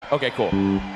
Okay, cool.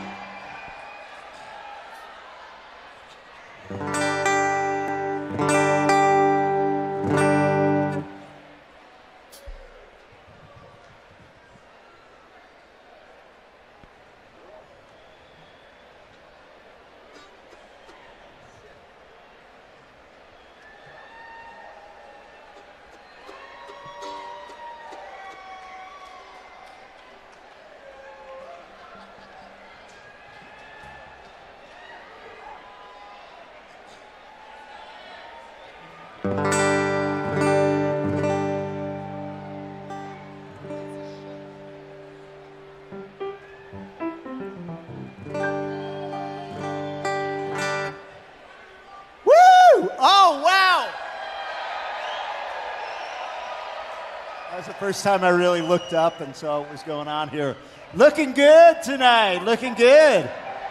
That was the first time I really looked up and saw what was going on here. Looking good tonight, looking good.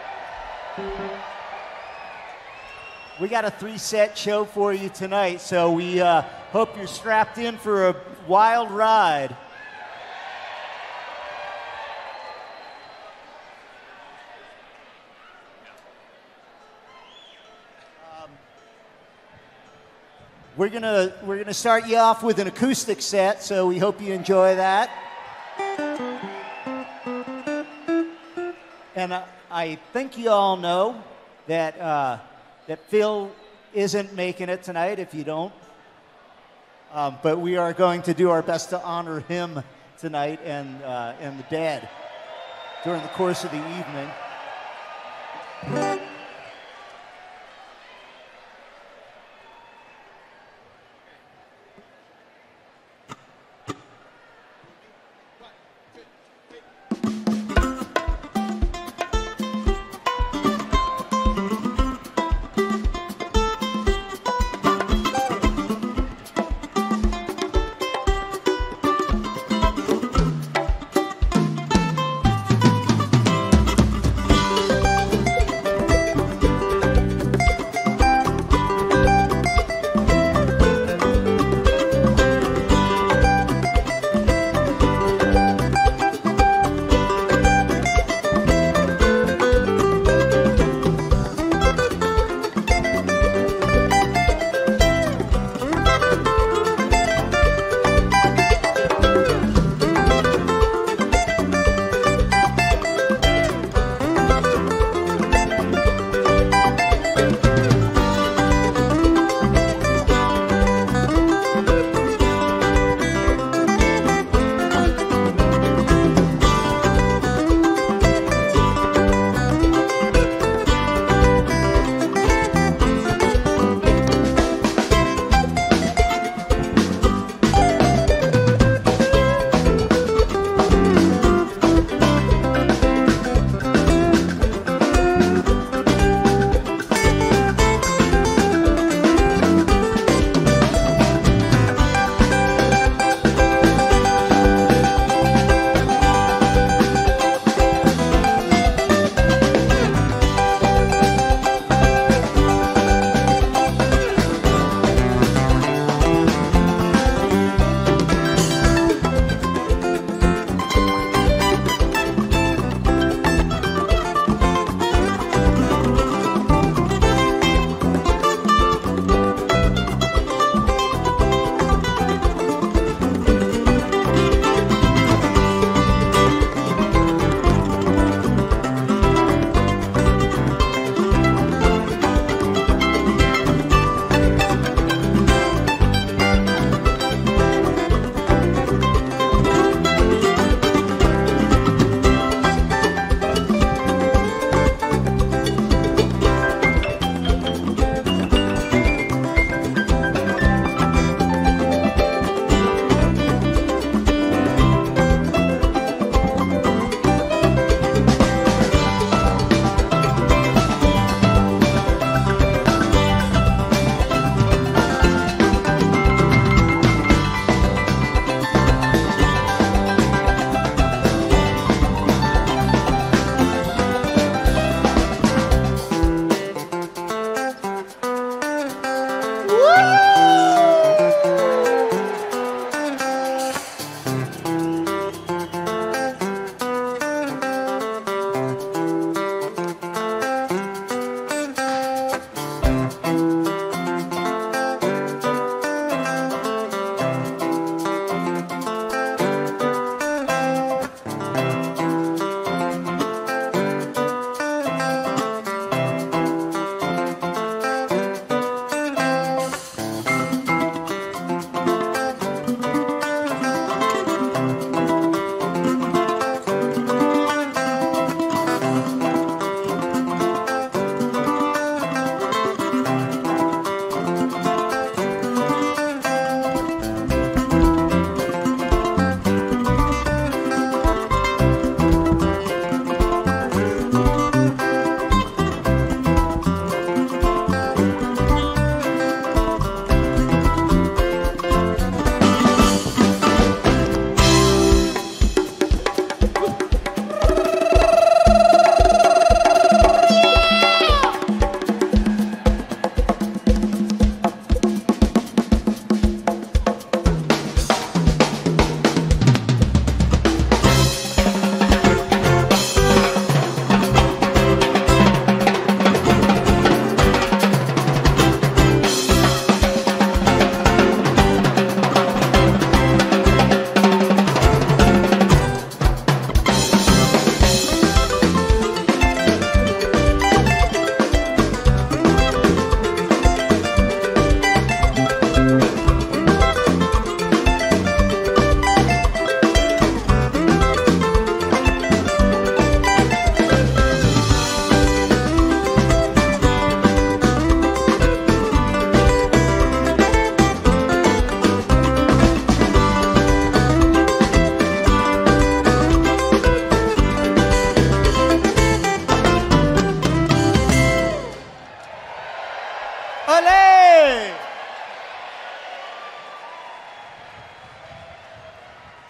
We got a 3-set show for you tonight, so we hope you're strapped in for a wild ride. We're gonna start you off with an acoustic set, so we hope you enjoy that. And I think you all know that that Phil isn't making it tonight. If you don't, but we are going to do our best to honor him tonight and the dead during the course of the evening.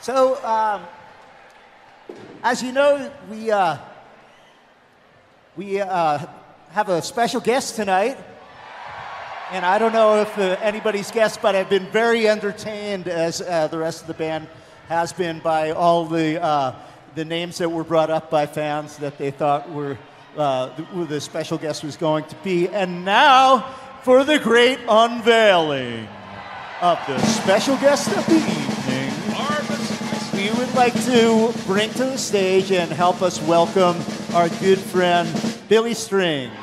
So, as you know, we have a special guest tonight. And I don't know if anybody's guessed, but I've been very entertained, as the rest of the band has been, by all the names that were brought up by fans that they thought were who the special guest was going to be. And now, for the great unveiling of the special guest of the evening, we would like to bring to the stage and help us welcome our good friend, Billy Strings.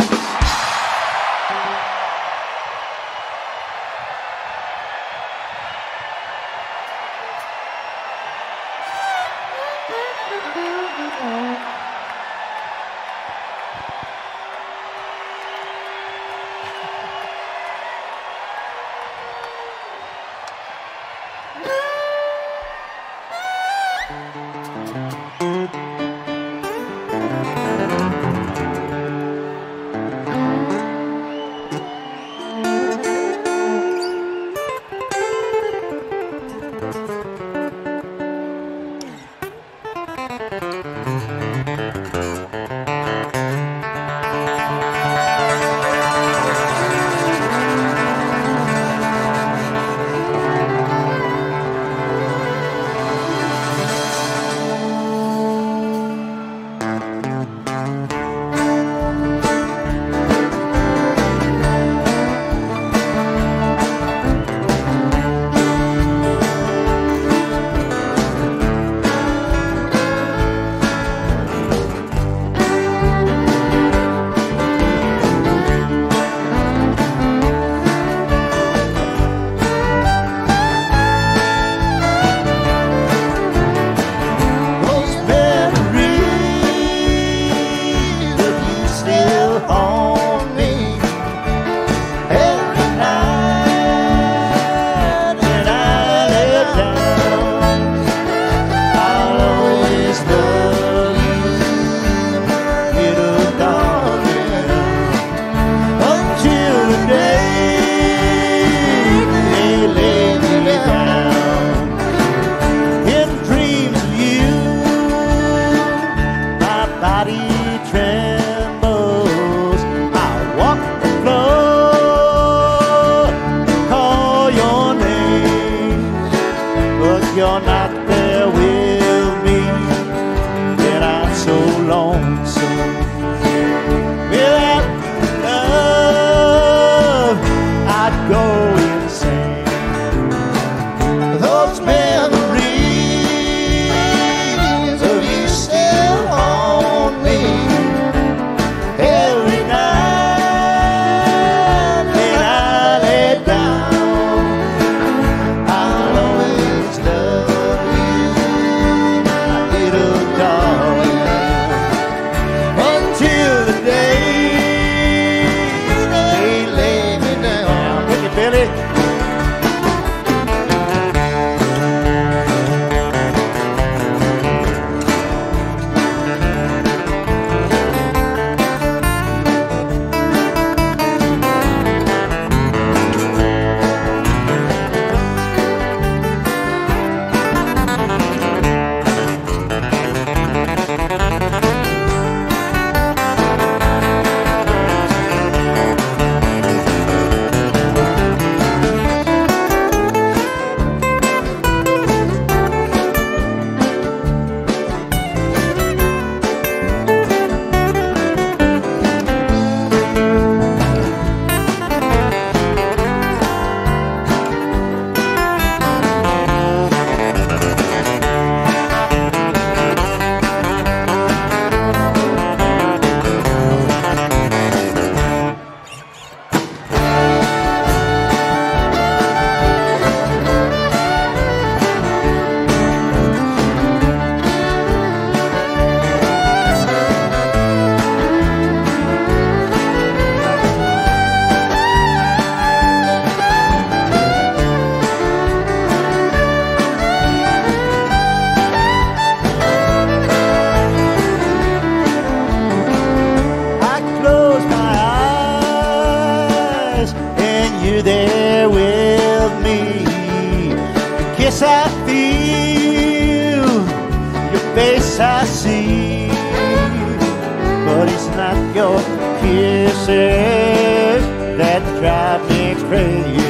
your kisses that drive me crazy.